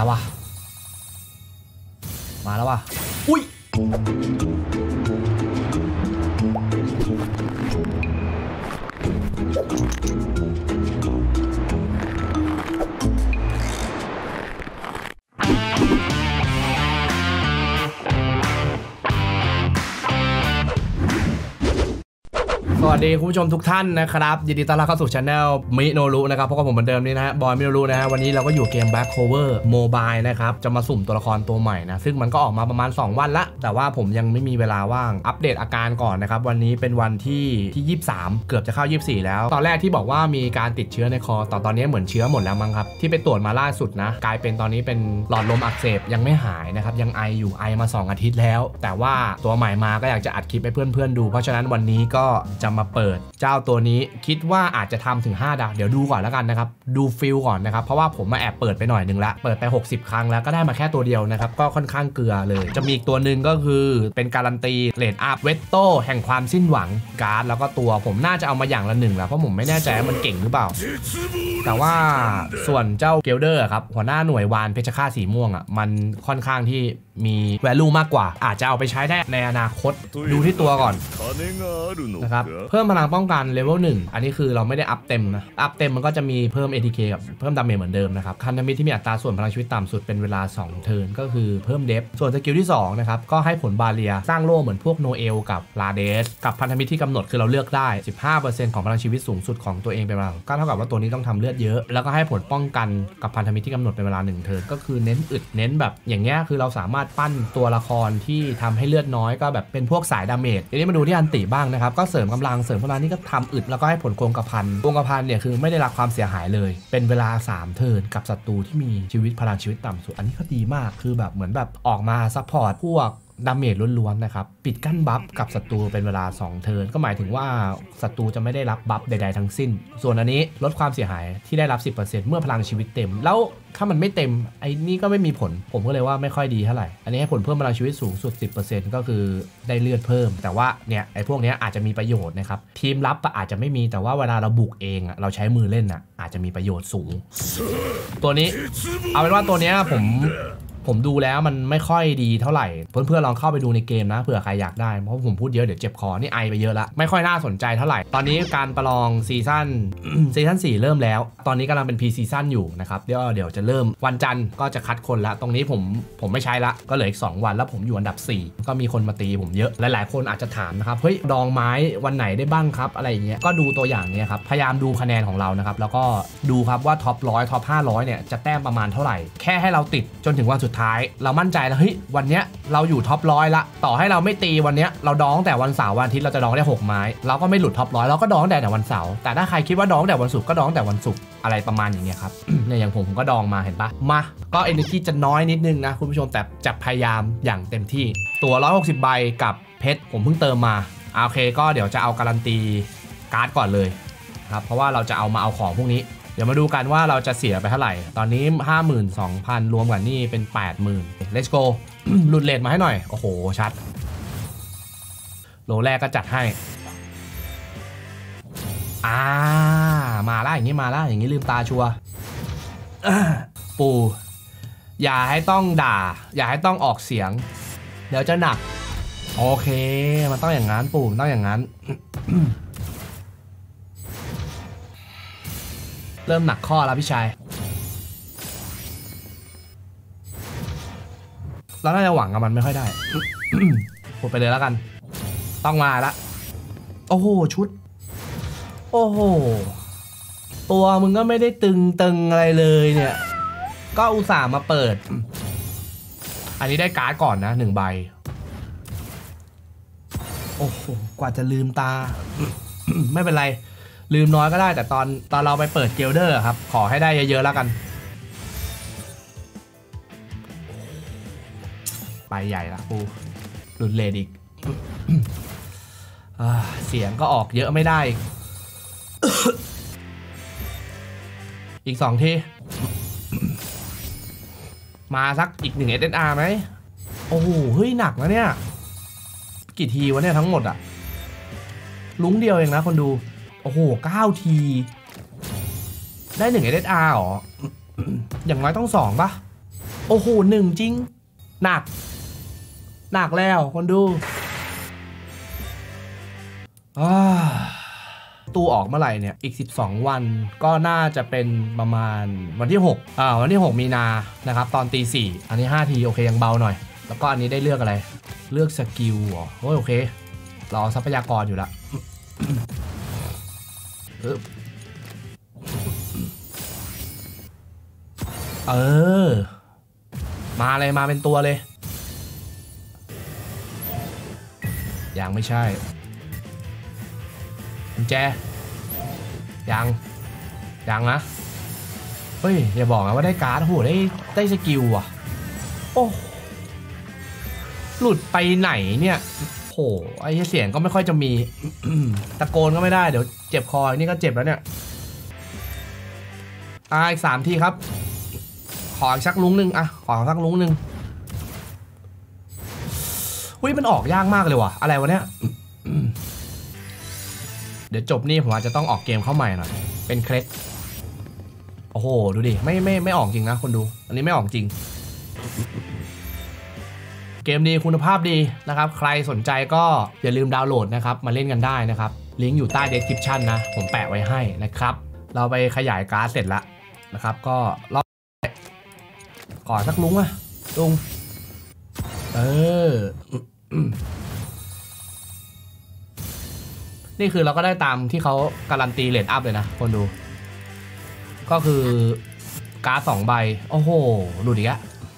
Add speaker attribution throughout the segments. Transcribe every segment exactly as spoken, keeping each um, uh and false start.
Speaker 1: แล้ววะมาแล้ววะอุ้ยสวัสดีคุณผู้ชมทุกท่านนะครับยินดีต้อนรับเข้าสู่ช anel มิโนรุนะครับพบกับผมเหมือนเดิมนี่นะฮะบอยมิโนรุนะฮะวันนี้เราก็อยู่เกม Black Clover Mobile นะครับจะมาสุ่มตัวละครตัวใหม่นะซึ่งมันก็ออกมาประมาณสองวันละแต่ว่าผมยังไม่มีเวลาว่างอัปเดตอาการก่อนนะครับวันนี้เป็นวันที่ที่ยี่สิบสามเกือบจะเข้ายี่สิบสี่แล้วตอนแรกที่บอกว่ามีการติดเชื้อในคอตอนตอนนี้เหมือนเชื้อหมดแล้วมั้งครับที่ไปตรวจมาล่าสุดนะกลายเป็นตอนนี้เป็นหลอดลมอักเสบยังไม่หายนะครับยังไออยู่ไอมาสองอาทิตย์แล้วแต่ว่าตัวใหม่มาก็อยากจะอัดคลิปให้เพื่อนๆดูเพราะฉะนั้นวันนี้ก็จะมาเปิดเจ้าตัวนี้คิดว่าอาจจะทำถึงห้าดาวเดี๋ยวดูก่อนแล้วกันนะครับดูฟิลก่อนนะครับเพราะว่าผมมาแอบเปิดไปหน่อยนึงละเปิดไปหกสิบครั้งแล้วก็ได้มาแค่ตัวเดียวนะครับก็ค่อนข้างเกลือเลยจะมีอีกตัวหนึ่งก็คือเป็นการันตีเรทอัพเวตโต้แห่งความสิ้นหวังการ์ดแล้วก็ตัวผมน่าจะเอามาอย่างละหนึ่งแล้วเพราะผมไม่แน่ใจว่ามันเก่งหรือเปล่าแต่ว่าส่วนเจ้าเกลเดอร์ครับหัวหน้าหน่วยวานเพชรฆาตสีม่วงอ่ะมันค่อนข้างที่มี value มากกว่าอาจจะเอาไปใช้ได้ในอนาคตดูที่ตัวก่อนนะครับเพิ่มพลังป้องกันเลเวลหนึ่งอันนี้คือเราไม่ได้อัพเต็มนะอัพเต็มมันก็จะมีเพิ่ม เอ ที เค กับเพิ่มดาเมจเหมือนเดิมนะครับพันธมิตรที่มีอัตราส่วนพลังชีวิตต่ำสุดเป็นเวลาสองเทิร์นก็คือเพิ่มเดฟส่วนสกิลที่สองนะครับก็ให้ผลบาเรียสร้างโล่เหมือนพวกโนเอลกับลาเดสกับพันธมิตรที่กำหนดคือเราเลือกได้ สิบห้าเปอร์เซ็นต์ ของพลังชีวิตสูงสุดของตัวเองเป็นเวลาก็เท่ากับว่าตัวนี้ต้องทำเลือดเยอะแล้วก็ให้ผลป้องกันกับพันธมิตรที่กำหนดเป็นเวลาหนึ่งเทิร์นก็คือเน้นอึดเน้นแบบอย่างเงี้ยคือเราสามารถปั้นตัวละครที่ทำให้เลือดน้อยก็แบบเป็นพวกสายดาเมจทีนี้มาดูที่อันติบ้างนะครับก็เสริมกำลังเสริมพลังนี่ก็ทำอึดแล้วก็ให้ผลโกงกระพันโกงกระพันเนี่ยคือไม่ได้รับความเสียหายเลยเป็นเวลาสามเทิร์นกับศัตรูที่มีชีวิตพลังชีวิตต่ำสุดอันนี้ก็ดีมากคือแบบเหมือนแบบออกมาซัพพอร์ตพวกดาเมจล้วนๆนะครับปิดกั้นบัฟกับศัตรูเป็นเวลาสองเทิร์นก็หมายถึงว่าศัตรูจะไม่ได้รับบัฟใดๆทั้งสิ้นส่วนอันนี้ลดความเสียหายที่ได้รับ สิบเปอร์เซ็นต์ เมื่อพลังชีวิตเต็มแล้วถ้ามันไม่เต็มไอ้นี่ก็ไม่มีผลผมก็เลยว่าไม่ค่อยดีเท่าไหร่อันนี้ให้ผลเพิ่มพลังชีวิตสูงสุด สิบเปอร์เซ็นต์ ก็คือได้เลือดเพิ่มแต่ว่าเนี่ยไอ้พวกนี้อาจจะมีประโยชน์นะครับทีมรับอาจจะไม่มีแต่ว่าเวลาเราบุกเองเราใช้มือเล่นอ่ะอาจจะมีประโยชน์สูงตัวนี้เอาเป็นว่าตัวนี้ผมผมดูแล้วมันไม่ค่อยดีเท่าไหร่เพื่อนๆลองเข้าไปดูในเกมนะเผื่อใครอยากได้เพราะผมพูดเยอะเดี๋ยวเจ็บคอนี่ไอไปเยอะละไม่ค่อยน่าสนใจเท่าไหร่ตอนนี้การประลองซีซั่น ซีซั่นสี่เริ่มแล้วตอนนี้กำลังเป็นพรีซีซั่นอยู่นะครับเดี๋ยวเดี๋ยวจะเริ่มวันจันทร์ก็จะคัดคนละตรงนี้ผมผมไม่ใช้ละก็เหลืออีกสองวันแล้วผมอยู่อันดับสี่ก็มีคนมาตีผมเยอะหลายๆคนอาจจะถามนะครับเฮ้ยดองไม้วันไหนได้บ้างครับอะไรอย่างเงี้ยก็ดูตัวอย่างเนี้ยครับพยายามดูคะแนนของเรานะครับแล้วก็ดูครับว่าท็อปร้อยท็อปห้าร้อยเนี่ยจะแต้มประมาณเท่าไหร่แค่ให้เราติดจนถึงวันสุดท้ายเรามั่นใจแล้วเฮ้ยวันเนี้ยเราอยู่ท็อปร้อยละต่อให้เราไม่ตีวันเนี้ยเราดองแต่วันเสาร์วันอาทิตย์เราจะดองได้หกไม้เราก็ไม่หลุดท็อปร้อยเราก็ดองแต่แต่วันเสาร์แต่ถ้าใครคิดว่าดองแต่วันศุกร์ก็ดองแต่วันศุกร์อะไรประมาณอย่างเงี้ยครับ เนี่ยอย่างผมผมก็ดองมาเห็นปะมาก็ energy จะน้อยนิดนึงนะคุณผู้ชมแต่จะพยายามอย่างเต็มที่ตัวหนึ่งร้อยหกสิบใบกับเพชรผมเพิ่งเติมมาโอเคก็เดี๋ยวจะเอาการันตีการ์ดก่อนเลยครับเพราะว่าเราจะเอามาเอาของพวกนี้เดี๋ยวมาดูกันว่าเราจะเสียไปเท่าไหร่ตอนนี้ ห้าหมื่นสองพัน รวมกันนี่เป็น แปดหมื่น let's go หลุดเลทมาให้หน่อยโอ้โหชัดโลแรกก็จัดให้อ่ามาแล้วอย่างนี้มาแล้วอย่างนี้ลืมตาชัวร์ปู่อย่าให้ต้องด่าอย่าให้ต้องออกเสียงเดี๋ยวจะหนักโอเคมันต้องอย่างนั้นปู่ต้องอย่างนั้น เริ่มหนักข้อแล้วพี่ชายเราน่าจะหวังกับมันไม่ค่อยได้ พูดไปเลยแล้วกันต้องมาละโอ้โหชุดโอ้โหตัวมึงก็ไม่ได้ตึงตึงอะไรเลยเนี่ยก็อุตส่าห์มาเปิดอันนี้ได้การ์ดก่อนนะหนึ่งใบโอ้โหกว่าจะลืมตา ไม่เป็นไรลืมน้อยก็ได้แต่ตอนตอนเราไปเปิดเกลเดอร์ครับขอให้ได้เยอะๆแล้วกันไปใหญ่ละปูหลุดเลดอีก เสียงก็ออกเยอะไม่ได้ อีกสองที มาสักอีกหนึ่ง เอส เอส อาร์ ไหมโอ้โหเฮ้ยหนักนะเนี่ยกี่ทีวะเนี่ยทั้งหมดอะลุ้งเดียวเองนะคนดูโอ้โหเก้าทีได้หนึ่ง เอส เอส อาร์ หรอ อย่างน้อยต้องสองปะโอ้โหหนึ่งจริงหนักหนักแล้วคนดูตู้ออกเมื่อไหร่เนี่ยอีกสิบสองวันก็น่าจะเป็นประมาณวันที่หกอ่าวันที่หกมีนานะครับตอนตีสี่อันนี้ห้าทีโอเคยังเบาหน่อยแล้วก็อันนี้ได้เลือกอะไรเลือกสกิลอ๋อโอเครอทรัพยากรอยู่ละเออมาเลยมาเป็นตัวเลยยังไม่ใช่กุญแจยังยังนะเฮ้ยอย่าบอกนะว่าได้การ์ดโหได้ได้สกิลอ่ะโอ้หลุดไปไหนเนี่ยโหไอ้เสียงก็ไม่ค่อยจะมีตะโกนก็ไม่ได้เดี๋ยวเจ็บคอนี่ก็เจ็บแล้วเนี่ยอ่ะอีกสามทีครับขอสักลุงหนึ่งอ่ะขอสักลุงหนึ่งอุ้ยมันออกยากมากเลยว่ะอะไรวะเนี่ยเดี๋ยวจบนี่ผมอาจจะต้องออกเกมเข้าใหม่หน่อยเป็นเคล็ดโอ้โหดูดิไม่ไม่ไม่ออกจริงนะคนดูอันนี้ไม่ออกจริงเกมดีคุณภาพดีนะครับใครสนใจก็อย่าลืมดาวน์โหลดนะครับมาเล่นกันได้นะครับลิงก์อยู่ใต้ description นะผมแปะไว้ให้นะครับเราไปขยายการ์ดเสร็จแล้วนะครับก็รอบขอสักลุงอะลุงเออนี่คือเราก็ได้ตามที่เขาการันตีเรทอัพเลยนะคนดูก็คือการ์ดสองใบโอ้โหดูดิอะ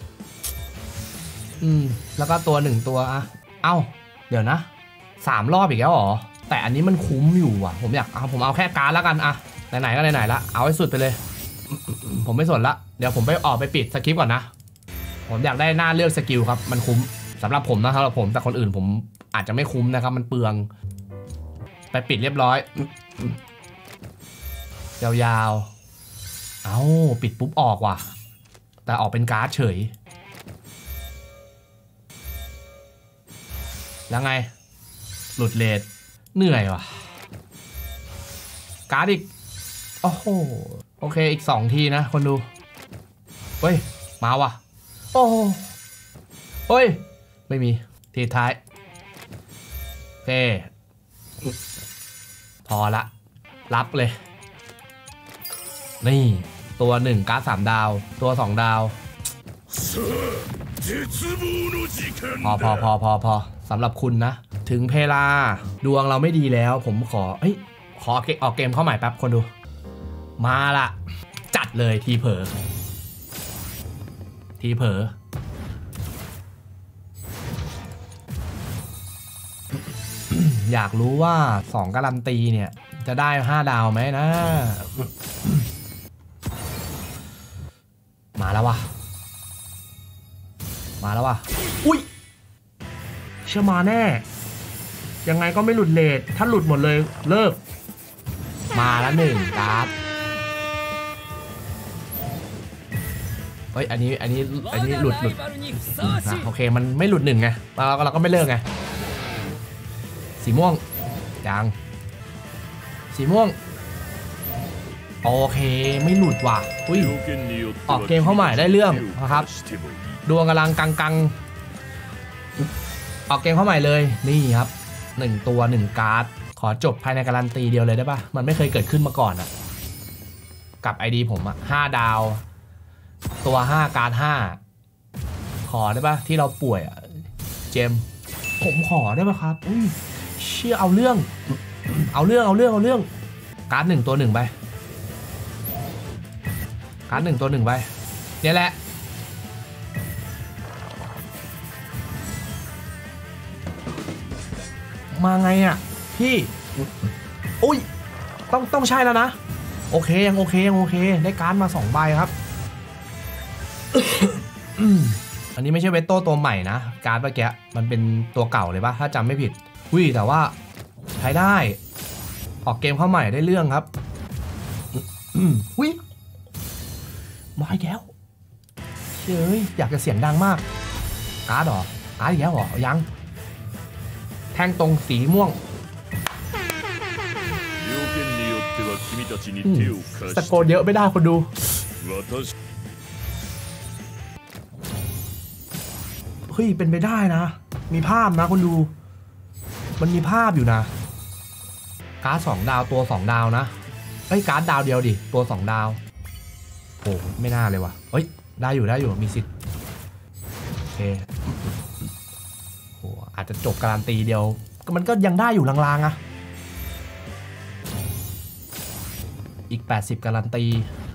Speaker 1: อืมแล้วก็ตัวหนึ่งตัวอะเอ้าเดี๋ยวนะสามรอบอีกแล้วหรอแต่อันนี้มันคุ้มอยู่อ่ะผมอยากเอาผมเอาแค่การ์ดแล้วกันอะไหนๆก็ไหนๆละเอาให้สุดไปเลยผมไม่สนละเดี๋ยวผมไปออกไปปิดสคริปต์ก่อนนะผมอยากได้หน้าเลือกสกิลครับมันคุ้มสำหรับผมนะสำหรับผมแต่คนอื่นผมอาจจะไม่คุ้มนะครับมันเปลืองไปปิดเรียบร้อยยาวๆเอาปิดปุ๊บออกว่ะแต่ออกเป็นการ์ดเฉยแล้วไงหลุดเลทเหนื่อยว่ะการ์ดอีกโอ้โหโอเคอีกสองทีนะคนดูเฮ้ยมาว่ะโอ้เฮ้ยไม่มีทีท้ายโอเคพอละรับเลยนี่ตัวหนึ่งการ์ดสามดาวตัวสองดาวพอพอพอพอพอสำหรับคุณนะถึงเพลาดวงเราไม่ดีแล้วผมขอเฮ้ยขอออกเกมเข้าใหม่แป๊บคนดูมาละจัดเลยทีเผลอทีเผลออยากรู้ว่าสองการันตีเนี่ยจะได้ห้าดาวไหมนะมาแล้ววะมาแล้ววะอุ้ยเชื่อมาแน่ยังไงก็ไม่หลุดเลทถ้าหลุดหมดเลยเลิกมาแล้วหนึ่งการ์ดเฮ้ยอันนี้อันนี้อันนี้หลุดหลุดนะโอเคมันไม่หลุดหนึ่งไงเราก็เราก็ไม่เลิกไงสีม่วงยังสีม่วงโอเคไม่หลุดว่ะอุ้ยออกเกมเข้าใหม่ได้เรื่องนะครับดวงกำลังกังกังออกเกมเข้าใหม่เลยนี่ครับหนึ่งตัวหนึ่งการ์ดขอจบภายในการันตีเดียวเลยได้ปะมันไม่เคยเกิดขึ้นมาก่อนอะกับ ไอ ดี ผมอะห้าดาวตัวห้าการ์ดห้าขอได้ปะที่เราป่วยอะเจมผมขอได้ปะครับอุ้ยเชื่อเอาเรื่องเอาเรื่องเอาเรื่องเอาเรื่องการ์ดหนึ่งตัวหนึ่งไปการ์ดหนึ่งตัวหนึ่งไปเนี่ยแหละมาไงอ่ะพี่อุ้ยต้องต้องใช่แล้วนะโอเคยังโอเคยังโอเคได้การ์ดมาสองใบครับ อันนี้ไม่ใช่เวตโต้ตัวใหม่นะการ์ดเมื่อกี้มันเป็นตัวเก่าเลยปะถ้าจำไม่ผิดอุ้ยแต่ว่าใช้ได้ออกเกมเข้าใหม่ได้เรื่องครับอุ้ยมาอีกแล้วเฮ้ยอยากจะเสียงดังมากการ์ดหรอการ์ดอีกแล้วหรอยังแท่งตรงสีม่วงตะโกนเยอะไม่ได้คนดูเฮ้ยเป็นไปได้นะมีภาพนะคนดูมันมีภาพอยู่นะการ์ดสองดาวตัวสองดาวนะเอ้ยการ์ดดาวเดียวดิตัวสองดาวโอ้ไม่น่าเลยว่ะเฮ้ยได้อยู่ได้อยู่มีสิทธิ์โอเคโอ้อาจจะจบการันตีเดียวมันก็ยังได้อยู่ลางๆอะอีกแปดสิบการันตี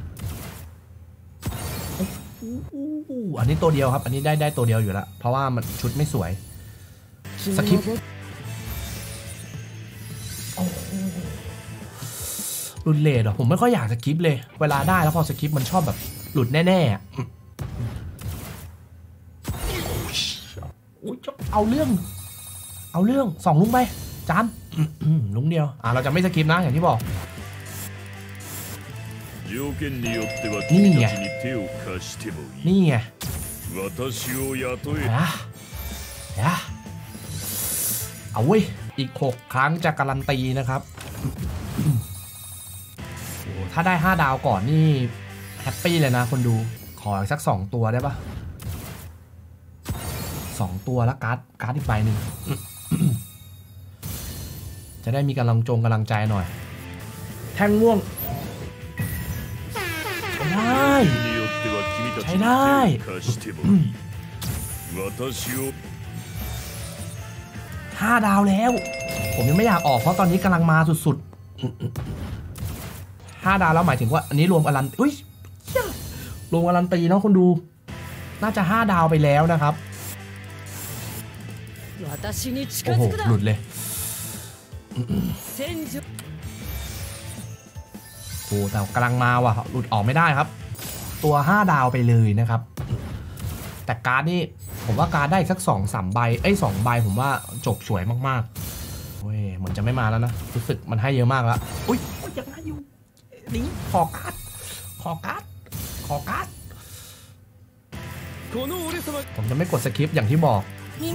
Speaker 1: อันนี้ตัวเดียวครับอันนี้ได้ได้ตัวเดียวอยู่แล้วเพราะว่ามันชุดไม่สวยสคริปต์หลุดเลทอ่ะผมไม่ค่อยอยากสคริปต์เลยเวลาได้แล้วพอสคริปต์มันชอบแบบหลุดแน่ๆเอาเรื่องเอาเรื่องสองลุงไปจานลุงเดียวอ่ะเราจะไม่สคริปต์นะอย่างที่บอกนี่ไงนี่ไงนะนะเอาเว้ยอีกหกครั้งจะการันตีนะครับโอ้ถ้าได้ห้าดาวก่อนนี่แฮปปี้เลยนะคนดูขอสักสองตัวได้ปะสองตัวแล้วการ์ดการ์ดอีกใบหนึ่งจะได้มีกำลังจงกำลังใจหน่อยแท่งม่วงได้ใช้ได้ห้าดาวแล้วผมยังไม่อยากออกเพราะตอนนี้กำลังมาสุดๆห้าดาวแล้วหมายถึงว่าอันนี้รวมการันอุ้ยรวมการันตีเนาะคนดูน่าจะห้าดาวไปแล้วนะครับโอ้โหหลุดเลยโอ้แต่กำลังมาว่ะหลุดออกไม่ได้ครับตัวห้าดาวไปเลยนะครับแต่การ์ดนี่ผมว่าการ์ดได้สักสองสามใบเอ้ยสองใบผมว่าจบสวยมากๆเว้ยเหมือนจะไม่มาแล้วนะรู้สึกมันให้เยอะมากแล้วอุ้ยยังให้อยู่นี่ขอการ์ดขอการ์ดขอการ์ดผมจะไม่กดสคริปต์อย่างที่บอก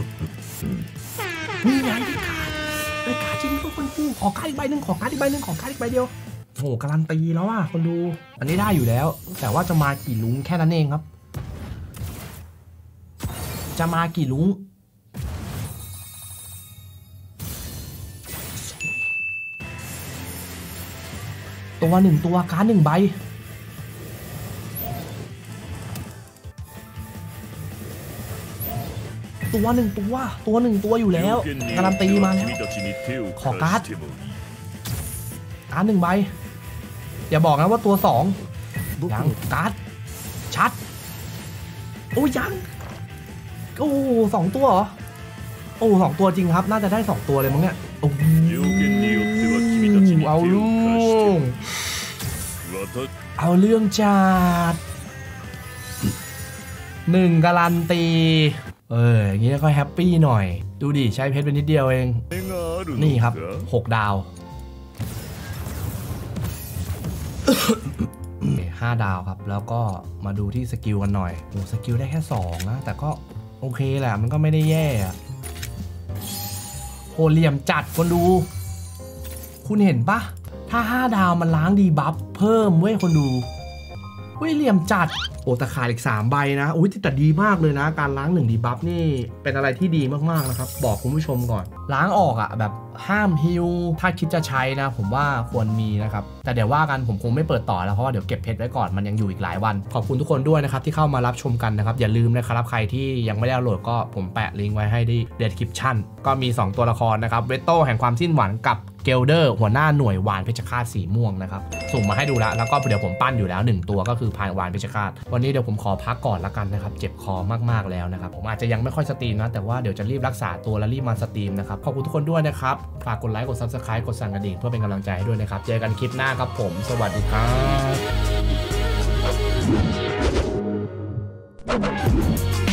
Speaker 1: นี่ไงได้การ์ดได้การ์ดจริงทุกคนดูขอการ์ดอีกใบหนึ่งขอการ์ดอีกใบหนึ่งขอการ์ดอีกใบเดียวโอ้การันตีแล้วอ่ะคนดูอันนี้ได้อยู่แล้วแต่ว่าจะมากี่ลุงแค่นั้นเองครับจะมากี่ลุงตัวหนึ่งตัวการ์ดหนึ่งใบตัวหนึ่งตัวตัวหนึ่งตัวอยู่แล้วการันตีมาแล้วขอการ์ดการ์ดหนึ่งใบอย่าบอกนะว่าตัวสองยังการ์ดชัดโอ้ยังโอ้สองตัวเหรอโอ้สองตัวจริงครับน่าจะได้สองตัวเลยมั้งเนี่ยโอ้เอาเรื่องเอาเรื่องจัดหนึ่งการันตีเอออย่างนี้ก็แฮปปี้หน่อยดูดิใช้เพชรเป็นนิดเดียวเองนี่ครับหกดาวห้าดาวครับแล้วก็มาดูที่สกิลกันหน่อยโอ้สกิลได้แค่สองนะแต่ก็โอเคแหละมันก็ไม่ได้แย่โหเหลี่ยมจัดคนดูคุณเห็นปะถ้าห้าดาวมันล้างดีบัฟเพิ่มเว้ยคนดูเว้ยเหลี่ยมจัดโอ้แต่ขาดอีกสามใบนะอุ้ยแต่ดีมากเลยนะการล้างหนึ่งดีบัฟนี่เป็นอะไรที่ดีมากๆนะครับบอกคุณผู้ชมก่อนล้างออกอะแบบห้ามฮิลถ้าคิดจะใช้นะผมว่าควรมีนะครับแต่เดี๋ยวว่ากันผมคงไม่เปิดต่อแล้วเพราะว่าเดี๋ยวเก็บเพชรไว้ก่อนมันยังอยู่อีกหลายวันขอบคุณทุกคนด้วยนะครับที่เข้ามารับชมกันนะครับอย่าลืมนะครับใครที่ยังไม่ได้ดาวน์โหลดก็ผมแปะลิงก์ไว้ให้ที่เดสคริปชั่นก็มีสองตัวละครนะครับเวโต้แห่งความสิ้นหวังกับเกลเดอร์หัวหน้าหน่วยหวานเพชรฆาตสีม่วงนะครับส่งมาให้ดูแล้วแล้วก็เดี๋ยวผมปั้นอยู่แล้วหนึ่งตัวก็คือพายหวานเพชรฆาตวันนี้เดี๋ยวผมขอพักก่อนละกันนะครับเจ็บคอมากๆแล้วนะครับผมอาจจะยังไม่ค่อยสตรีมนะแต่ว่าเดี๋ยวจะรีบรักษาตัวและรีบมาสตรีมนะครับขอบคุณทุกคนด้วยนะครับฝากกดไลค์กด ซับสไครบ์ กดสั่นกระดิ่งเพื่อเป็นกำลังใจให้ด้วยนะครับเจอกันคลิปหน้าครับผมสวัสดีครับ